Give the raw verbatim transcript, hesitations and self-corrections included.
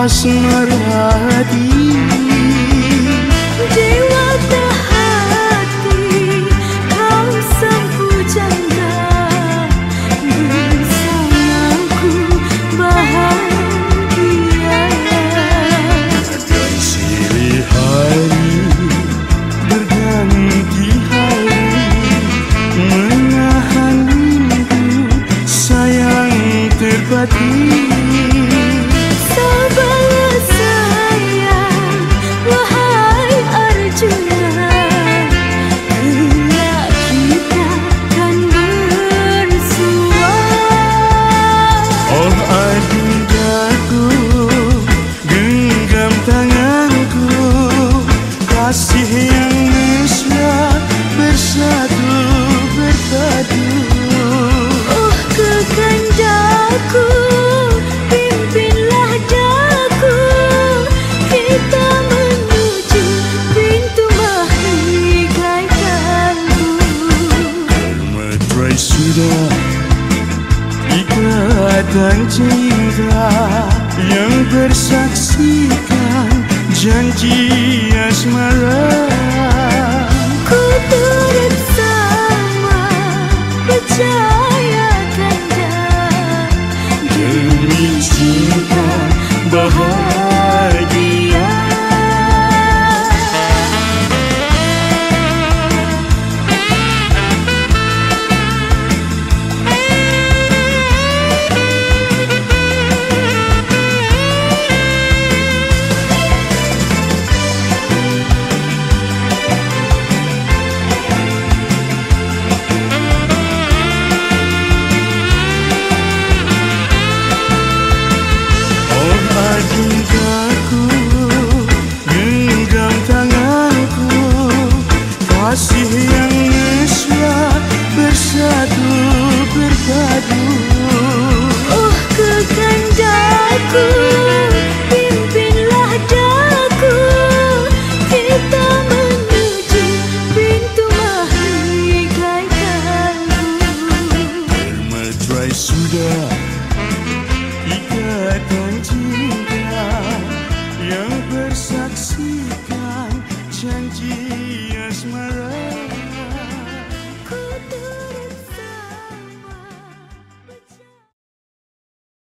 asmara hati. Dewata hati kau sang janda, bersamaku bahagia. Dan silih hari berganti hari, menahan rindu sayang terpati. Sabarlah sayang, wahai Arjuna, kelak kita kan bersua. Oh adindaku, genggam tanganku, kasih yang mesra bersatu berpadu. Oh kekandaku, pimpinlah daku, kita menuju pintu mahligai kalbu. Termeterai sudah ikatan cinta yang bersaksikan janji asmara. Ku turut